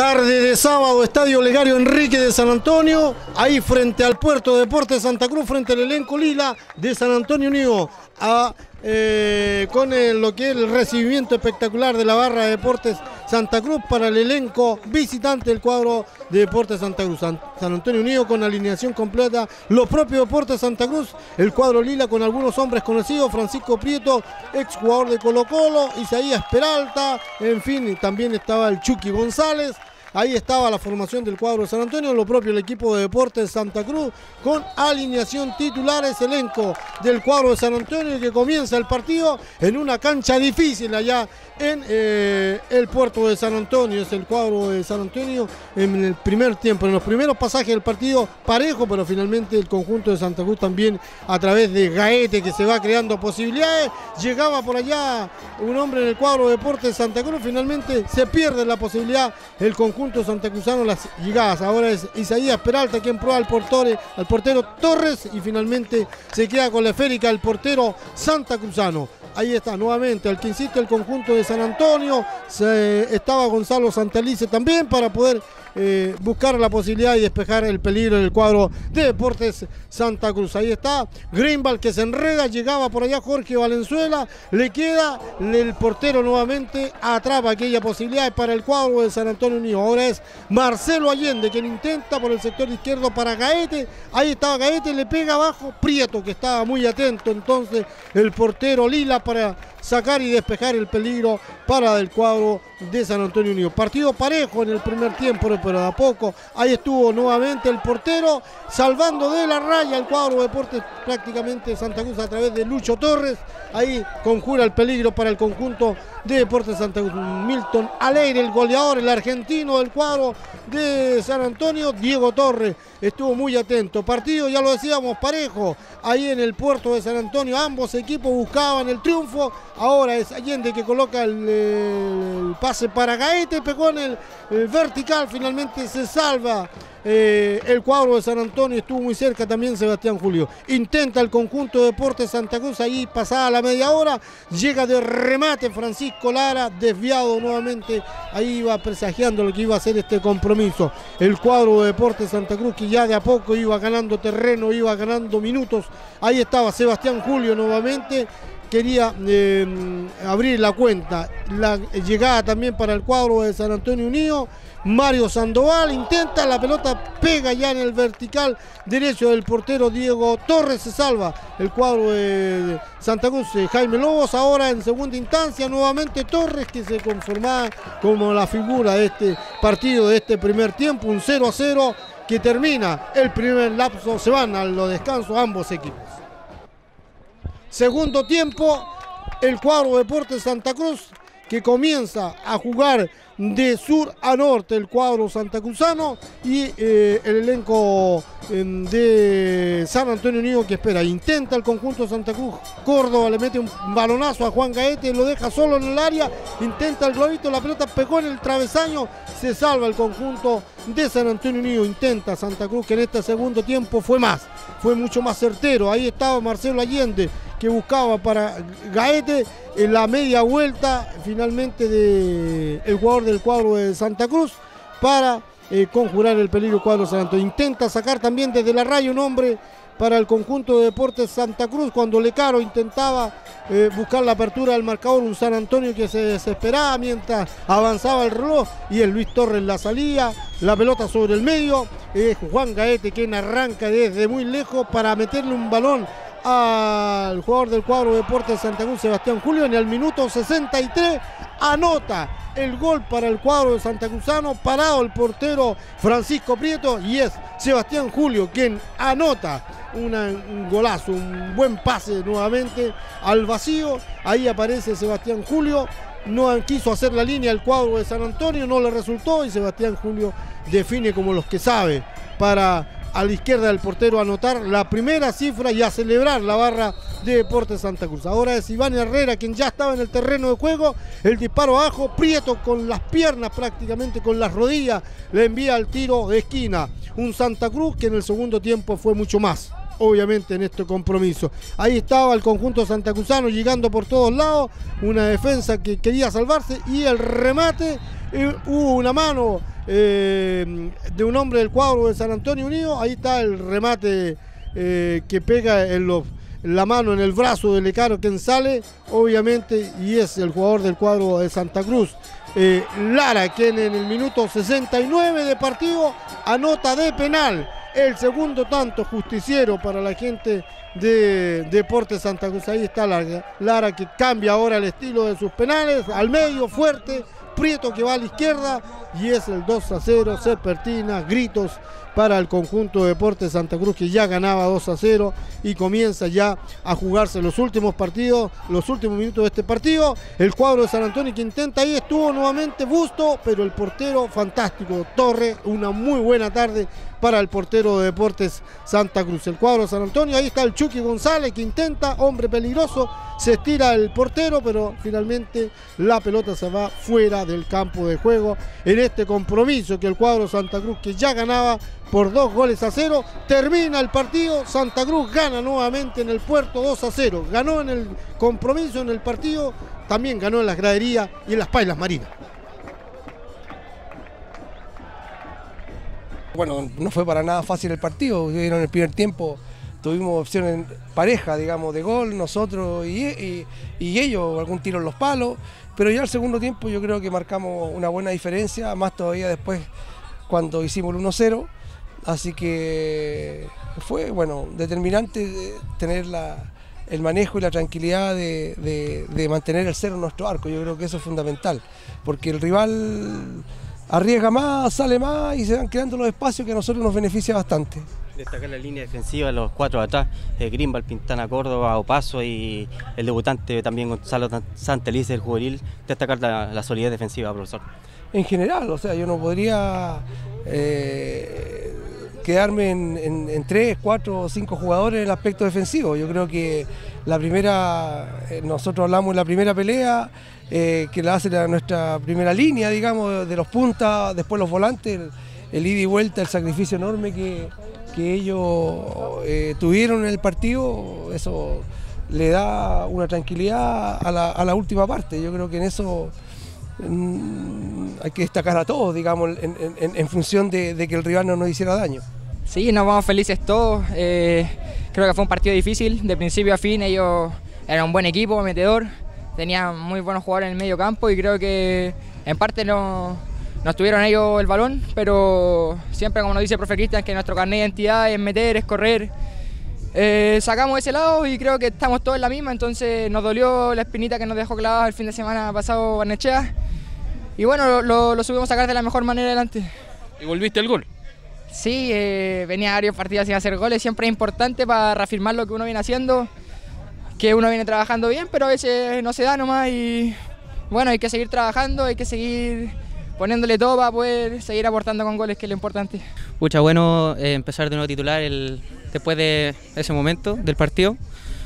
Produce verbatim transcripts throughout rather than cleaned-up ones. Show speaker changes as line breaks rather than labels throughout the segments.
Tarde de sábado, Estadio Olegario Enrique de San Antonio, ahí frente al Puerto Deportes Santa Cruz, frente al elenco Lila de San Antonio Unido, a, eh, con el, lo que es el recibimiento espectacular de la barra de Deportes Santa Cruz para el elenco visitante del cuadro de Deportes Santa Cruz. San, San Antonio Unido con alineación completa, los propios Deportes Santa Cruz, el cuadro Lila con algunos hombres conocidos, Francisco Prieto, ex jugador de Colo Colo, Isaías Peralta, en fin, también estaba el Chucky González. Ahí estaba la formación del cuadro de San Antonio, lo propio el equipo de Deportes Santa Cruz, con alineación titulares, elenco del cuadro de San Antonio, que comienza el partido en una cancha difícil allá en eh, el puerto de San Antonio. Es el cuadro de San Antonio en el primer tiempo, en los primeros pasajes del partido parejo, pero finalmente el conjunto de Santa Cruz también a través de Gaete, que se va creando posibilidades. Llegaba por allá un hombre en el cuadro de Deportes Santa Cruz, finalmente se pierde la posibilidad el conjunto santacruzano, las llegadas. Ahora es Isaías Peralta quien prueba al portero, al portero Torres, y finalmente se queda con la esférica el portero santacruzano. Ahí está nuevamente al que insiste el conjunto de San Antonio. Se, estaba Gonzalo Santalice también para poder eh, buscar la posibilidad y despejar el peligro del cuadro de Deportes Santa Cruz. Ahí está Greenwald que se enreda, llegaba por allá Jorge Valenzuela, le queda el portero nuevamente, atrapa aquella posibilidad para el cuadro de San Antonio Unido. Ahora es Marcelo Allende quien intenta por el sector izquierdo para Gaete. Ahí estaba Gaete, le pega abajo Prieto, que estaba muy atento entonces el portero Lila para sacar y despejar el peligro para el cuadro de San Antonio Unido. Partido parejo en el primer tiempo, pero de a poco ahí estuvo nuevamente el portero salvando de la raya el cuadro de Deportes prácticamente Santa Cruz a través de Lucho Torres. Ahí conjura el peligro para el conjunto de Deportes Santa Cruz. Milton Aleire, el goleador, el argentino del cuadro de San Antonio, Diego Torres, estuvo muy atento. Partido, ya lo decíamos, parejo ahí en el puerto de San Antonio. Ambos equipos buscaban el triunfo. Ahora es Allende que coloca el, el pase para Gaete, pegó en el, el vertical, finalmente se salva eh, el cuadro de San Antonio. Estuvo muy cerca también Sebastián Julio. Intenta el conjunto de Deportes Santa Cruz, ahí pasada la media hora, llega de remate Francisco Lara, desviado nuevamente, ahí iba presagiando lo que iba a ser este compromiso. El cuadro de Deportes Santa Cruz que ya de a poco iba ganando terreno, iba ganando minutos. Ahí estaba Sebastián Julio nuevamente, quería eh, abrir la cuenta. La llegada también para el cuadro de San Antonio Unido. Mario Sandoval intenta, la pelota pega ya en el vertical derecho del portero Diego Torres, se salva el cuadro de Santa Cruz, eh, Jaime Lobos. Ahora en segunda instancia nuevamente Torres, que se conformaba como la figura de este partido, de este primer tiempo, un cero a cero que termina el primer lapso, se van a los descansos ambos equipos. Segundo tiempo, el cuadro de Deportes Santa Cruz que comienza a jugar de sur a norte, el cuadro santacruzano, y eh, el elenco eh, de San Antonio Unido que espera. Intenta el conjunto de Santa Cruz, Córdoba le mete un balonazo a Juan Gaete, lo deja solo en el área, intenta el globito, la pelota pegó en el travesaño, se salva el conjunto de San Antonio Unido. Intenta Santa Cruz, que en este segundo tiempo fue más, fue mucho más certero. Ahí estaba Marcelo Allende que buscaba para Gaete en la media vuelta finalmente de el jugador del cuadro de Santa Cruz para eh, conjurar el peligro cuadro de San Antonio. Intenta sacar también desde la raya un hombre para el conjunto de Deportes Santa Cruz cuando Lecaro intentaba eh, buscar la apertura del marcador, un San Antonio que se desesperaba mientras avanzaba el reloj, y el Luis Torres la salía, la pelota sobre el medio, es eh, Juan Gaete quien arranca desde muy lejos para meterle un balón al jugador del cuadro de Deportes Santa Cruz, Sebastián Julio. En el minuto sesenta y tres anota el gol para el cuadro de santacruzano, parado el portero Francisco Prieto, y es Sebastián Julio quien anota una, un golazo, un buen pase nuevamente al vacío. Ahí aparece Sebastián Julio, no quiso hacer la línea el cuadro de San Antonio, no le resultó, y Sebastián Julio define como los que sabe para a la izquierda del portero anotar la primera cifra y a celebrar la barra de Deportes Santa Cruz. Ahora es Iván Herrera quien ya estaba en el terreno de juego, el disparo abajo, Prieto con las piernas prácticamente, con las rodillas, le envía el tiro de esquina. Un Santa Cruz que en el segundo tiempo fue mucho más, obviamente, en este compromiso. Ahí estaba el conjunto santacruzano llegando por todos lados, una defensa que quería salvarse, y el remate eh, hubo una mano eh, de un hombre del cuadro de San Antonio Unido. Ahí está el remate eh, que pega en los, la mano en el brazo del Lecaro, quien sale, obviamente, y es el jugador del cuadro de Santa Cruz. Eh, Lara, quien en el minuto sesenta y nueve de partido anota de penal el segundo tanto justiciero para la gente de Deportes Santa Cruz. Ahí está Lara, Lara que cambia ahora el estilo de sus penales, al medio, fuerte, Prieto que va a la izquierda, y es el dos a cero, serpentina, gritos para el conjunto de Deportes Santa Cruz, que ya ganaba dos a cero y comienza ya a jugarse los últimos partidos, los últimos minutos de este partido. El cuadro de San Antonio que intenta, ahí estuvo nuevamente Busto, pero el portero fantástico, Torre, una muy buena tarde para el portero de Deportes Santa Cruz. El cuadro de San Antonio, ahí está el Chucky González que intenta, hombre peligroso, se estira el portero, pero finalmente la pelota se va fuera del campo de juego en este compromiso que el cuadro Santa Cruz, que ya ganaba por dos goles a cero, termina el partido. Santa Cruz gana nuevamente en el Puerto dos a cero, ganó en el compromiso, en el partido, también ganó en las graderías y en las pailas marinas.
Bueno, no fue para nada fácil el partido. En el primer tiempo tuvimos opciones pareja, digamos, de gol, nosotros y, y, y ellos, algún tiro en los palos, pero ya el segundo tiempo yo creo que marcamos una buena diferencia, más todavía después cuando hicimos el uno cero, así que fue, bueno, determinante tener la, el manejo y la tranquilidad de, de, de mantener el cero en nuestro arco. Yo creo que eso es fundamental, porque el rival arriesga más, sale más y se van quedando los espacios que a nosotros nos beneficia bastante.
Destacar la línea defensiva, los cuatro de atrás, eh, Grimbal, Pintana, Córdoba, Opaso y el debutante también Gonzalo Santeliz, el juvenil. Destacar la, la solidez defensiva, profesor.
En general, o sea, yo no podría eh, quedarme en, en, en tres, cuatro o cinco jugadores en el aspecto defensivo. Yo creo que la primera, eh, nosotros hablamos de la primera pelea, eh, que la hace la, nuestra primera línea, digamos, de los puntas, después los volantes, el, el ida y vuelta, el sacrificio enorme que, que ellos eh, tuvieron en el partido, eso le da una tranquilidad a la, a la última parte. Yo creo que en eso mmm, hay que destacar a todos, digamos, en, en, en función de, de que el rival no nos hiciera daño.
Sí, nos vamos felices todos. Eh, creo que fue un partido difícil, de principio a fin. Ellos eran un buen equipo, metedor, tenían muy buenos jugadores en el medio campo y creo que en parte no, nos tuvieron ellos el balón, pero siempre, como nos dice el profe Cristian, que nuestro carnet de identidad es meter, es correr. Eh, sacamos ese lado y creo que estamos todos en la misma, entonces nos dolió la espinita que nos dejó clavada el fin de semana pasado Barnechea y bueno, lo, lo subimos a sacar de la mejor manera adelante.
¿Y volviste al gol?
Sí, eh, venía varios partidos sin hacer goles, siempre es importante para reafirmar lo que uno viene haciendo, que uno viene trabajando bien, pero a veces no se da nomás y bueno, hay que seguir trabajando, hay que seguir poniéndole todo para poder seguir aportando con goles, que es lo importante.
Pucha, bueno eh, empezar de nuevo titular el, después de ese momento del partido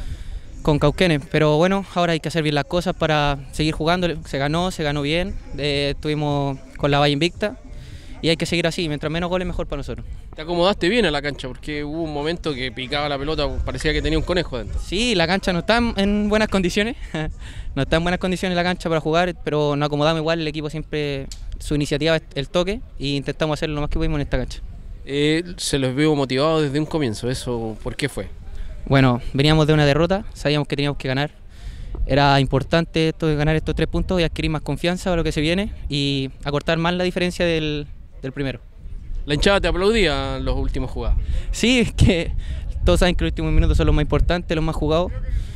con Cauquenes, pero bueno, ahora hay que hacer bien las cosas para seguir jugando. Se ganó, se ganó bien, eh, estuvimos con la valla invicta y hay que seguir así, mientras menos goles mejor para nosotros.
Te acomodaste bien a la cancha porque hubo un momento que picaba la pelota, parecía que tenía un conejo dentro.
Sí, la cancha no está en buenas condiciones, no está en buenas condiciones la cancha para jugar, pero nos acomodamos igual, el equipo siempre, su iniciativa es el toque e intentamos hacer lo más que pudimos en esta cancha.
Eh, se los veo motivados desde un comienzo, ¿eso por qué fue?
Bueno, veníamos de una derrota, sabíamos que teníamos que ganar, era importante esto de ganar estos tres puntos y adquirir más confianza para lo que se viene y acortar más la diferencia del, del primero.
¿La hinchada te aplaudía en los últimos jugados?
Sí, es que todos saben que los últimos minutos son los más importantes, los más jugados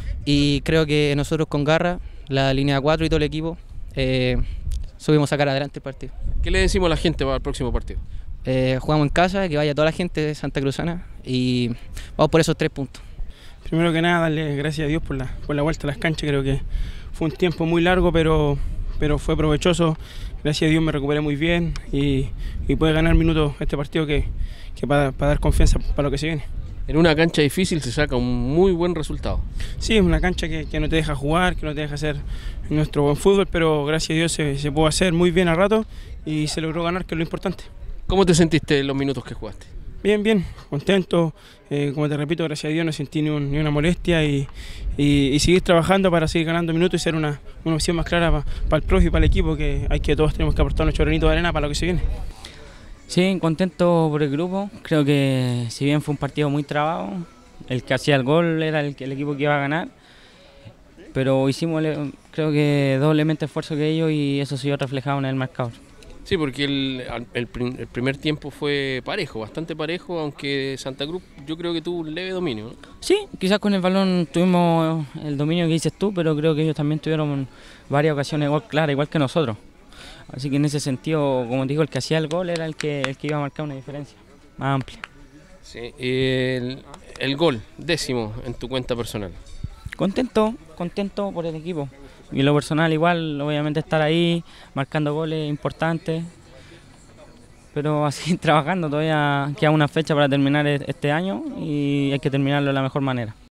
y creo que nosotros con garra, la línea cuatro y todo el equipo, eh, subimos a sacar adelante el partido.
¿Qué le decimos a la gente para el próximo partido?
Eh, jugamos en casa, que vaya toda la gente de Santa Cruzana y vamos por esos tres puntos.
Primero que nada, darle gracias a Dios por la, por la vuelta a las canchas. Creo que fue un tiempo muy largo, pero, pero fue provechoso. Gracias a Dios me recuperé muy bien y, y pude ganar minutos este partido que, que para, para dar confianza para lo que se viene.
En una cancha difícil se saca un muy buen resultado.
Sí, es una cancha que, que no te deja jugar, que no te deja hacer nuestro buen fútbol, pero gracias a Dios se, se pudo hacer muy bien a rato y se logró ganar, que es lo importante.
¿Cómo te sentiste en los minutos que jugaste?
Bien, bien, contento. Eh, como te repito, gracias a Dios no sentí ni, un, ni una molestia y, y, y seguir trabajando para seguir ganando minutos y ser una, una opción más clara para pa el profe y para el equipo, que hay que todos tenemos que aportar nuestro granito de arena para lo que se viene.
Sí, contento por el grupo. Creo que si bien fue un partido muy trabado, el que hacía el gol era el, el equipo que iba a ganar, pero hicimos creo que doblemente esfuerzo que ellos y eso se vio reflejado en el marcador.
Sí, porque el, el, el primer tiempo fue parejo, bastante parejo, aunque Santa Cruz yo creo que tuvo un leve dominio, ¿no?
Sí, quizás con el balón tuvimos el dominio que dices tú, pero creo que ellos también tuvieron varias ocasiones igual claras, igual que nosotros. Así que en ese sentido, como te digo, el que hacía el gol era el que, el que iba a marcar una diferencia más amplia.
Sí, el, el gol, décimo en tu cuenta personal.
Contento, contento por el equipo. Y lo personal igual, obviamente estar ahí, marcando goles importantes, pero así trabajando, todavía queda una fecha para terminar este año y hay que terminarlo de la mejor manera.